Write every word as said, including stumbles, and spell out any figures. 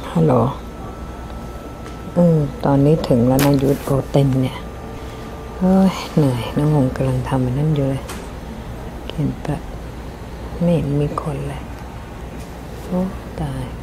ฮัลโหลอืมตอนนี้ถึงแล้วนะยูทโปรเต็นเนี่ยเฮ้ยเหนื่อยน้องงงกำลังทำมันนั่นอยู่เลยเขียนแบบไม่เห็นมีคนเลยโอ้ตาย